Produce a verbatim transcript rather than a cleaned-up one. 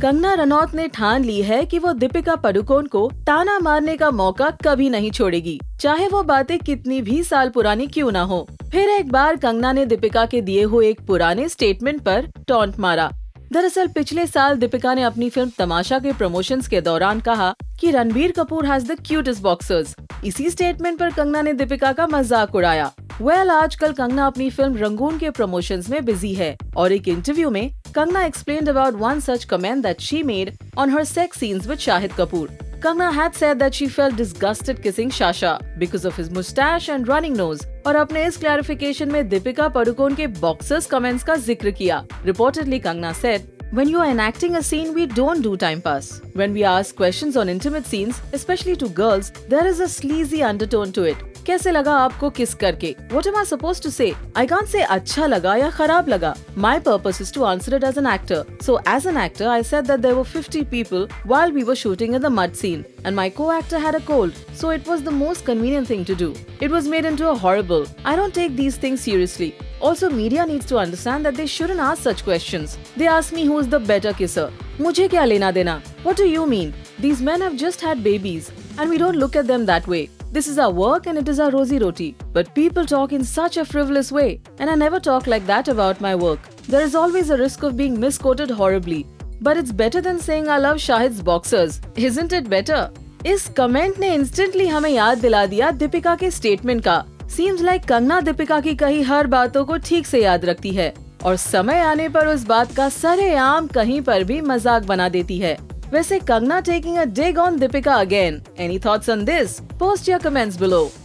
कंगना रनौत ने ठान ली है कि वो दीपिका पादुकोण को ताना मारने का मौका कभी नहीं छोड़ेगी, चाहे वो बातें कितनी भी साल पुरानी क्यों ना हो। फिर एक बार कंगना ने दीपिका के दिए हुए एक पुराने स्टेटमेंट पर टॉन्ट मारा। दरअसल पिछले साल दीपिका ने अपनी फिल्म तमाशा के प्रमोशंस के दौरान कहा कि Ranbir Kapoor has the cutest boxers. इसी स्टेटमेंट पर कंगना ने दीपिका का मजाक उड़ाया। वेल well, आजकल कंगना अपनी फिल्म रंगून के प्रमोशंस में बिजी है और एक इंटरव्यू में Kangana explained about one such comment that she made on her sex scenes with Shahid Kapoor. Kangana had said that she felt disgusted kissing Shasha because of his mustache and running nose और अपने इस clarification में दीपिका पादुकोण के boxers comments का जिक्र किया। Reportedly, Kangana said, "When you are enacting a scene, we don't do time pass. When we ask questions on intimate scenes, especially to girls, there is a sleazy undertone to it. कैसे लगा आपको किस करके? What am I supposed to say? I can't say अच्छा लगा या खराब लगा. My purpose is to answer it as an actor. So as an actor, I said that there were fifty people while we were shooting in the mud scene, and my co-actor had a cold, so it was the most convenient thing to do. It was made into a horrible. I don't take these things seriously. Also, media needs to understand that they shouldn't ask such questions. They ask me who is the better kisser. मुझे क्या लेना देना? What do you mean? These men have just had babies, and we don't look at them that way. This is our work and it is our rosy roti. But people talk in such a frivolous way, and I never talk like that about my work. There is always a risk of being misquoted horribly. But it's better than saying I love Shahid's boxers. Isn't it better?" इस comment ने instantly हमें याद दिला दिया दीपिका के statement का। Seems like Kangana Deepika की कही हर बातों को ठीक से याद रखती है और समय आने पर उस बात का सरेआम कहीं पर भी मजाक बना देती है। वैसे Kangana taking a dig on Deepika again. Any thoughts on this? Post your comments below.